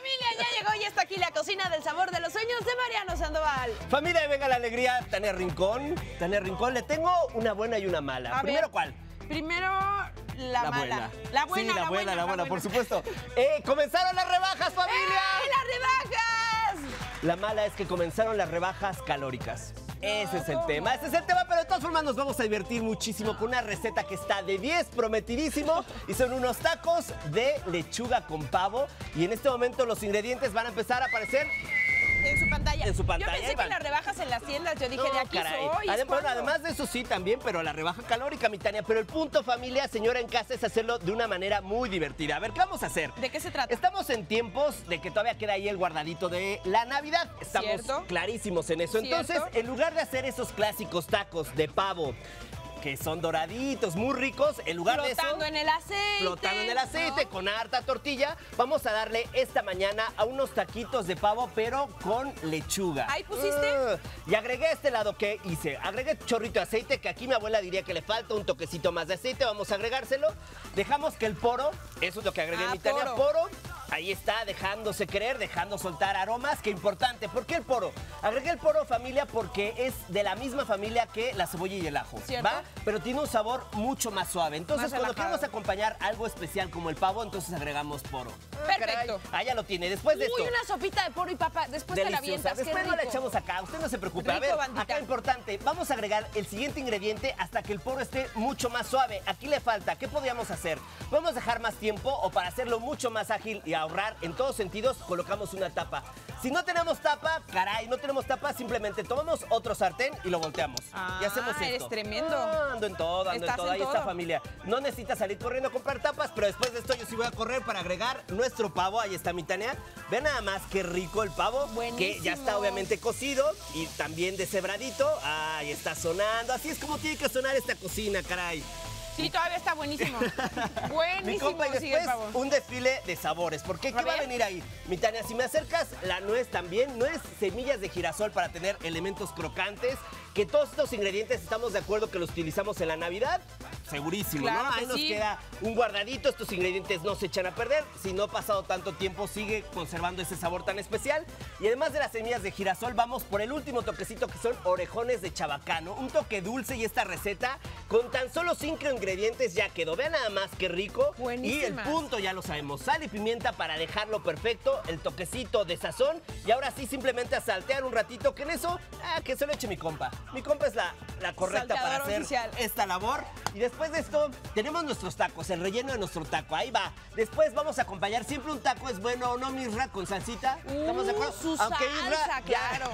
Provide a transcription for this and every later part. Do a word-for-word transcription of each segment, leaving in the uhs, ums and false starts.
Familia, ya llegó y está aquí la cocina del sabor de los sueños de Mariano Sandoval. Familia, venga la alegría, Tania Rincón. Tania Rincón, le tengo una buena y una mala. A Primero, ver, ¿cuál? Primero, la, La mala. buena. La buena, Sí, la, la buena, la buena, buena. por supuesto. Eh, comenzaron las rebajas, familia. ¡Ey, las rebajas! La mala es que comenzaron las rebajas calóricas. Ese es el ¿cómo? tema, ese es el tema, pero de todas formas nos vamos a divertir muchísimo con una receta que está de diez, prometidísimo, y son unos tacos de lechuga con pavo. Y en este momento los ingredientes van a empezar a aparecer En su pantalla. En su pantalla, Yo pensé Iván. que las rebajas en las tiendas, yo dije, No, de aquí caray. soy. ¿es Adem- bueno, cuándo? además de eso sí también, pero la rebaja calórica, mi Tania. Pero el punto, familia, señora en casa, es hacerlo de una manera muy divertida. A ver, ¿qué vamos a hacer? ¿De qué se trata? Estamos en tiempos de que todavía queda ahí el guardadito de la Navidad. Estamos Cierto. clarísimos en eso. Cierto. Entonces, en lugar de hacer esos clásicos tacos de pavo, que son doraditos, muy ricos, en lugar de eso... Flotando en el aceite. Flotando en el aceite, ¿no? con harta tortilla, vamos a darle esta mañana a unos taquitos de pavo, pero con lechuga. ¿Ahí pusiste? Uh, y agregué a este lado que hice. Agregué chorrito de aceite, que aquí mi abuela diría que le falta un toquecito más de aceite. Vamos a agregárselo. Dejamos que el poro, eso es lo que agregué, Ah, mi Tania, poro. poro. Ahí está, dejándose creer, dejando soltar aromas. Qué importante. ¿Por qué el poro? Agregué el poro, familia, porque es de la misma familia que la cebolla y el ajo. ¿Cierto? ¿Va? Pero tiene un sabor mucho más suave. Entonces, Más cuando relajado. queremos acompañar algo especial como el pavo, entonces agregamos poro. Ah, Perfecto. caray. Ah, ya lo tiene. Después de Uy, esto... una sopita de poro y papa. Después te la Deliciosa. avientas. Qué Después no la rico. echamos acá, usted no se preocupe. a Rico, ver, bandita. acá importante, vamos a agregar el siguiente ingrediente hasta que el poro esté mucho más suave. Aquí le falta, ¿qué podríamos hacer? Podemos dejar más tiempo o para hacerlo mucho más ágil y ahorrar en todos sentidos, colocamos una tapa. Si no tenemos tapa, caray, no tenemos tapa, simplemente tomamos otro sartén y lo volteamos. Ah, y hacemos esto. eres tremendo. Ah, ando en todo, ando en Estás todo. en Ahí está, todo. familia. No necesitas salir corriendo a comprar tapas, pero después de esto yo sí voy a correr para agregar nuestro pavo. Ahí está mi Tania. Vean nada más qué rico el pavo. Que Buenísimo. ya está obviamente cocido y también deshebradito. Ahí está sonando. Así es como tiene que sonar esta cocina, caray. Sí, todavía está buenísimo. Mi Buenísimo, compa, y sigue el después pavo. un desfile de sabores. ¿Por qué? A ¿Qué va a ver. venir ahí? Mi Tania, si me acercas la nuez también, nuez, semillas de girasol para tener elementos crocantes, que todos estos ingredientes estamos de acuerdo que los utilizamos en la Navidad. Segurísimo, Claro ¿no? que Ahí nos sí. queda un guardadito, estos ingredientes no se echan a perder. Si no ha pasado tanto tiempo, sigue conservando ese sabor tan especial. Y además de las semillas de girasol, vamos por el último toquecito que son orejones de chabacano. Un toque dulce y esta receta con tan solo cinco ingredientes ya quedó. Vean nada más qué rico. Y el Buenísimas. punto ya lo sabemos, sal y pimienta para dejarlo perfecto, el toquecito de sazón y ahora sí simplemente a saltear un ratito, que en eso, ah, que se lo eche mi compa. Mi compa es la, la correcta para Salteador hacer oficial. esta labor. Y después de esto tenemos nuestros tacos, el relleno de nuestro taco, ahí va. Después vamos a acompañar, siempre un taco es bueno o no, Misra, con salsita. ¿Estamos de Uh, acuerdo? su salsa, ya- claro.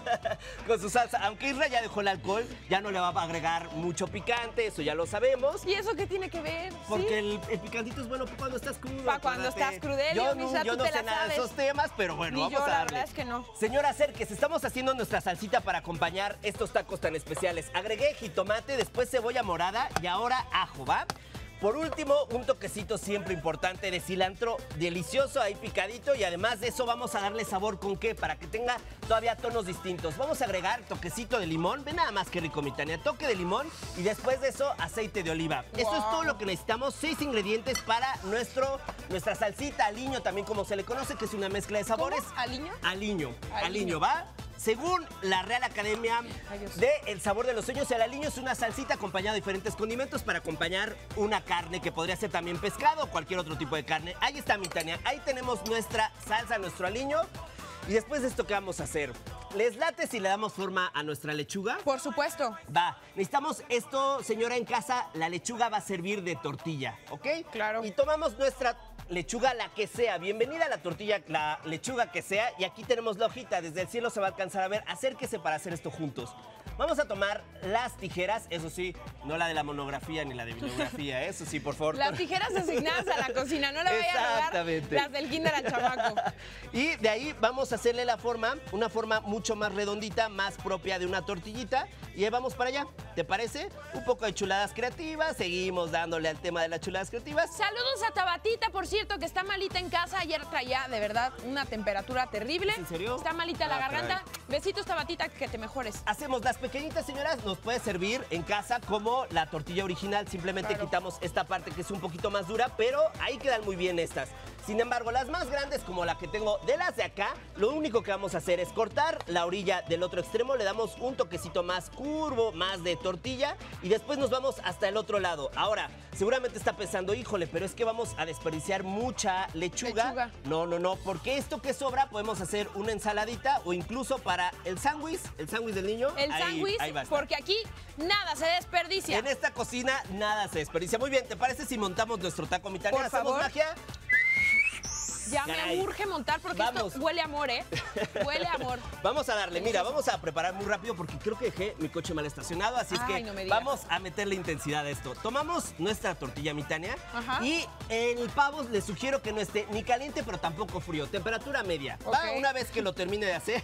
con su salsa, aunque Isra ya dejó el alcohol, ya no le va a agregar mucho picante, eso ya lo sabemos. ¿Y eso qué tiene que ver? Porque ¿Sí? el, el picantito es bueno para cuando estás crudo. Pa' cuando acuérdate. estás crudelio, Yo no, Misra, yo tú no te sé la nada de sabes. esos temas, pero bueno, Ni vamos yo, a la darle. verdad es que no. Señora, acérquese, estamos haciendo nuestra salsita para acompañar estos tacos tan especiales. Agregué jitomate, después cebolla morada y ahora ajo, ¿va? Por último, un toquecito siempre importante de cilantro delicioso ahí picadito y además de eso vamos a darle sabor con qué, para que tenga todavía tonos distintos. Vamos a agregar toquecito de limón, ven nada más que rico, mi Tania, toque de limón y después de eso aceite de oliva. Eso es Wow. todo lo que necesitamos, seis ingredientes para nuestro, nuestra salsita aliño, también como se le conoce, que es una mezcla de sabores. ¿Cómo? ¿Aliño? Aliño, Aliño. aliño, ¿va? Según la Real Academia Ay, Dios. de El Sabor de los Sueños, el aliño es una salsita acompañada de diferentes condimentos para acompañar una carne que podría ser también pescado o cualquier otro tipo de carne. Ahí está, mi Tania. Ahí tenemos nuestra salsa, nuestro aliño. Y después de esto, ¿qué vamos a hacer? ¿Les late si le damos forma a nuestra lechuga? Por supuesto. Va, necesitamos esto, señora en casa, la lechuga va a servir de tortilla, ¿ok? Claro. Y tomamos nuestra lechuga, la que sea. Bienvenida a la tortilla, la lechuga que sea. Y aquí tenemos la hojita, desde el cielo se va a alcanzar a ver. Acérquese para hacer esto juntos. Vamos a tomar las tijeras, eso sí, no la de la monografía ni la de bibliografía, eso sí, por favor. Las tijeras asignadas a la cocina, no le vaya a robar Exactamente. las del kinder al chamaco. Y de ahí vamos a hacerle la forma, una forma mucho más redondita, más propia de una tortillita. Y ahí vamos para allá, ¿te parece? Un poco de chuladas creativas, seguimos dándole al tema de las chuladas creativas. Saludos a Tabatita, por cierto, que está malita en casa. Ayer traía, de verdad, una temperatura terrible. ¿En serio? Está malita la Ah, garganta. Besitos, Tabatita, que te mejores. Hacemos las pequeñitas, señoras, nos puede servir en casa como la tortilla original. Simplemente Claro. quitamos esta parte que es un poquito más dura, pero ahí quedan muy bien estas. Sin embargo, las más grandes, como la que tengo de las de acá, lo único que vamos a hacer es cortar la orilla del otro extremo, le damos un toquecito más curvo, más de tortilla, y después nos vamos hasta el otro lado. Ahora, seguramente está pensando, híjole, pero es que vamos a desperdiciar mucha lechuga. Lechuga. No, no, no, porque esto que sobra podemos hacer una ensaladita o incluso para el sándwich, el sándwich del niño. El ahí- sándwich, ahí va a estar. porque aquí nada se desperdicia. En esta cocina nada se desperdicia. Muy bien, ¿te parece si montamos nuestro taco, mi Tania? Por ¿Hacemos favor. magia? Ya Caray. me urge montar porque Vamos. esto huele a amor, ¿eh? Huele a amor. Vamos a darle, mira, vamos a preparar muy rápido porque creo que dejé mi coche mal estacionado, así es Ay, que no me digas. vamos a meterle intensidad a esto. Tomamos nuestra tortilla, mi Tania, Ajá. y el pavo les sugiero que no esté ni caliente pero tampoco frío, temperatura media. Va, Ok. una vez que lo termine de hacer.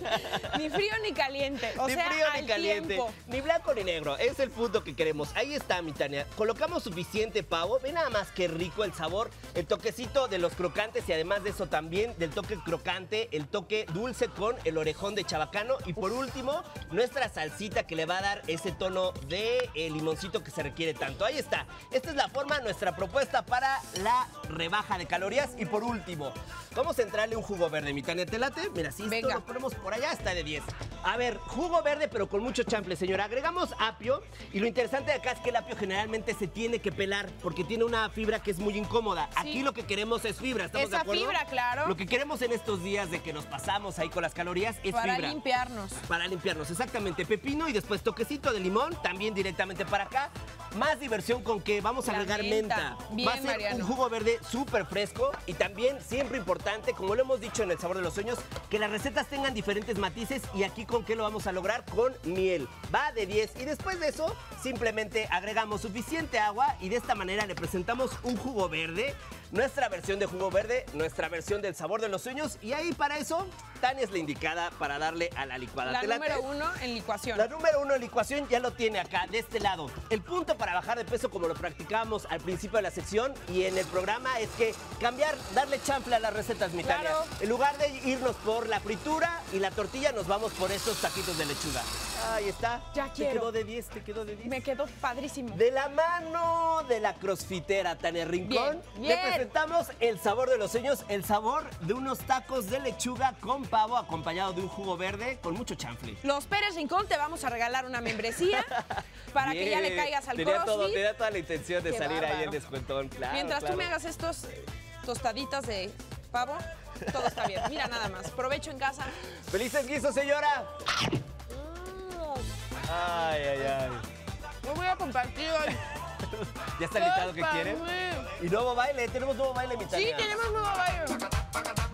Ni frío ni caliente. O ni sea, frío al ni caliente, tiempo. ni blanco ni negro. Es el punto que queremos. Ahí está, mi Tania. Colocamos suficiente pavo. Ve nada más qué rico el sabor, el toquecito de los crocantes y además de eso también del toque crocante, el toque dulce con el orejón de chabacano. Y por último, nuestra salsita que le va a dar ese tono de eh, limoncito que se requiere tanto. Ahí está. Esta es la forma, nuestra propuesta para la rebaja de calorías. Y por último, vamos a entrarle un jugo verde, mi Tania. ¿Te late? Mira, si esto Venga. lo ponemos por allá, está de diez. A ver, jugo verde pero con mucho chanfle, señora. Agregamos apio y lo interesante de acá es que el apio generalmente se tiene que pelar porque tiene una fibra que es muy incómoda. Sí. Aquí lo que queremos es fibra, ¿estamos de Esa acuerdo? fibra, claro. Lo que queremos en estos días de que nos pasamos ahí con las calorías es Para fibra. limpiarnos. Para limpiarnos, exactamente. Pepino y después toquecito de limón, también directamente para acá. Más diversión con que vamos a La agregar menta. menta. Bien, Va a ser Mariano. un jugo verde súper fresco y también siempre importante, como lo hemos dicho en El Sabor de los Sueños, que las recetas tengan diferentes matices y aquí con qué lo vamos a lograr, con miel. Va de diez y después de eso simplemente agregamos suficiente agua y de esta manera le presentamos un jugo verde. Nuestra versión de jugo verde, nuestra versión del Sabor de los Sueños. Y ahí para eso, Tania es la indicada para darle a la licuada. La ¿Te late? número uno en licuación. La número uno en licuación ya lo tiene acá, de este lado. El punto para bajar de peso, como lo practicábamos al principio de la sección y en el programa, es que cambiar, darle chanfle a las recetas, mi Tania. Claro. En lugar de irnos por la fritura y la tortilla, nos vamos por estos taquitos de lechuga. Ahí está. Ya Te quiero. quedó de diez, te quedó de diez. Me quedó padrísimo. De la mano de la crossfitera Tania Rincón, Bien, le bien. presentamos el sabor de los sueños, el sabor de unos tacos de lechuga con pavo acompañado de un jugo verde con mucho chanfle. Los Pérez Rincón te vamos a regalar una membresía para que ya le caigas al tenía todo, CrossFit. tenía toda la intención de Qué salir ahí bárbaro. en descuentón, claro. Mientras claro. tú me hagas estos tostaditas de pavo, todo está bien. Mira nada más. Provecho en casa. ¡Felices guisos, señora! Ay, ay, ay. No voy a compartir hoy. ¿Ya está listado que quieren? Ay, Y nuevo baile, tenemos nuevo baile, mi Sí, Tania. tenemos nuevo baile.